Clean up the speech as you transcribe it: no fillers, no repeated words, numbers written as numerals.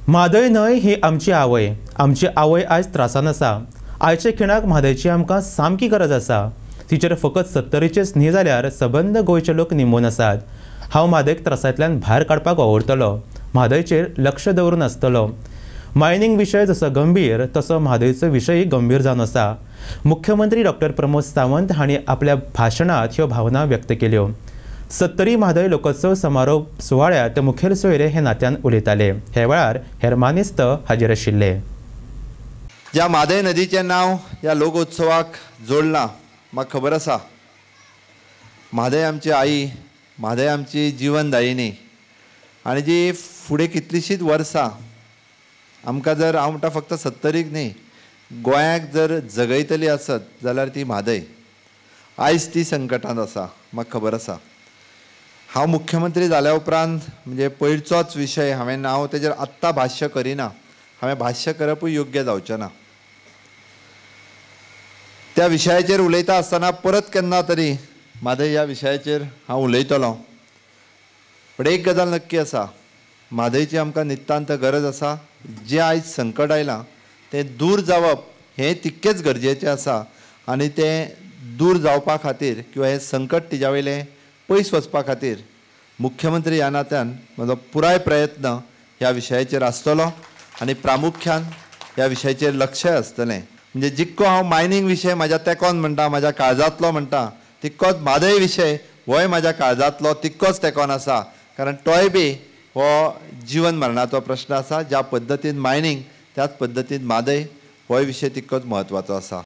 म्हादय न्हय ही आमची आवय आज त्रासान आसा। आयच्या खिणाक म्हादयची आमकां सामकी गरज आसा। तिचेर फकत 70चेच न्ही जाल्यार सबंद गोंयचे लोक निंबून आसात। हांव म्हादयक त्रासांतल्यान भायर काडपाक वावुरतलों। म्हादयचेर लक्ष दवरून आसतलों। मायनिंग विशय जसो गंभीर तसो म्हादयचो विशयय गंभीर जावन आसा। मुख्यमंत्री डॉ प्रमोद सावंत हांणी आपल्या भाशणांत ह्यो भावना व्यक्त केल्यो। 70 म्हादय लोकोत्सव समारोप सुवाळ्यात मुखेल सोयरे हे नात्यान उलयताले। हे वेळार हेर मानेस्त हाजीर आशिल्ले। ज्या म्हादय नदीचें नांव ह्या लोकोत्सवाक जोडलां म्हाका खबर आसा। म्हादय आमची आई, म्हादय आमची जीवनदायिनी आनी जी फुडें कितलींशींच वर्सां आमकां जर हांव म्हणटा फक्त 70क न्ही गोंयाक जर जगयतली आसत जाल्यार ती म्हादय। आयज ती संकटांत आसा म्हाका खबर आसा। हांव मुख्यमंत्री जाल्या उपरांत म्हणजे पयरचोच विशय हांव तेजेर आत्तां भाश्य करिना। हांवें भाश्य करपूय योग्य जावचें ना। त्या विशयाचेर उलयता आसतना परत केन्ना तरी म्हादय ह्या विशयाचेर हांव उलयतलों। पण एक गजाल नक्की आसा, म्हादयची आमकां नितांत गरज आसा। जें आयज संकट आयलां तें दूर जावप हें तितकेंच गरजेचें आसा आनी तें दूर जावपा खातीर किंवा हें संकट तिच्या वयलें पयस वचपा खातीर मुख्यमंत्री ह्या नात्यान म्हजो पुराय प्रयत्न ह्या विशयाचेर आसतलो आनी प्रामुख्यान ह्या विशयाचेर लक्षय आसतलें। म्हणजे जितको हांव मायनिंग विशय म्हाज्या तेंकोन म्हणटा, म्हाज्या काळजांतलो म्हणटा, तितकोच म्हादय विशय होय म्हाज्या काळजांतलो तितकोच तेंकोन आसा। कारण तोय बी हो जीवन मरणाचो प्रश्न आसा। ज्या पद्दतीन मायनिंग त्याच पद्दतीन म्हादय होय विशय तितकोच म्हत्वाचो आसा।